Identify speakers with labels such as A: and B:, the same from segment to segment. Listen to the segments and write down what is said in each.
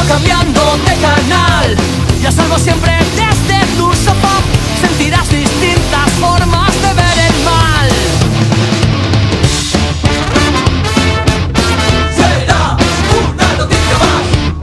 A: cambiando de canal y a salvo siempre desde tu sofá. Sentirás distintas formas de ver el mal. Será una noticia más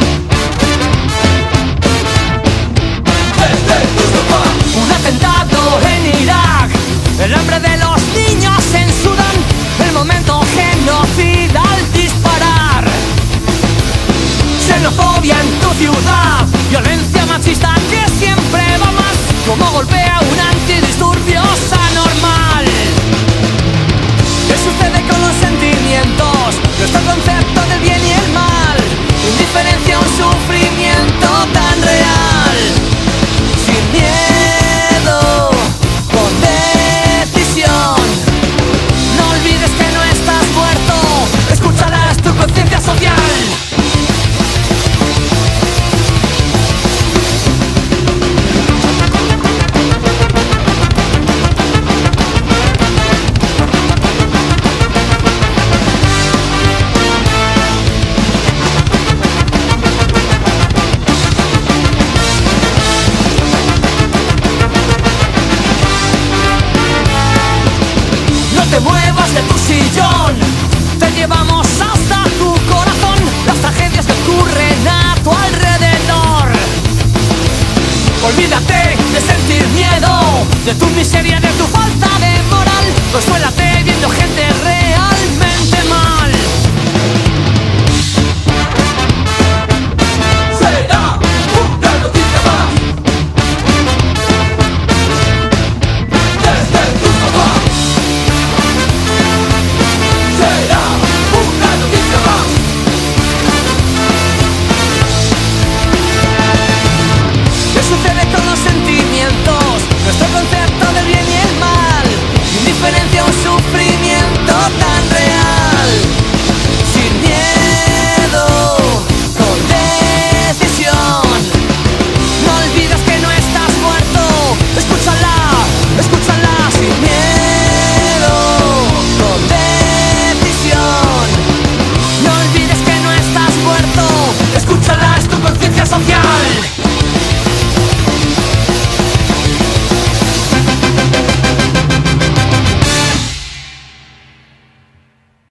A: desde tu sofá. Un atentado en Irak, el hambre de los niños en Sudán, el momento genocida al disparar. Xenofobia en tu ciudad, violencia machista que siempre va más, como golpea un antidisturbio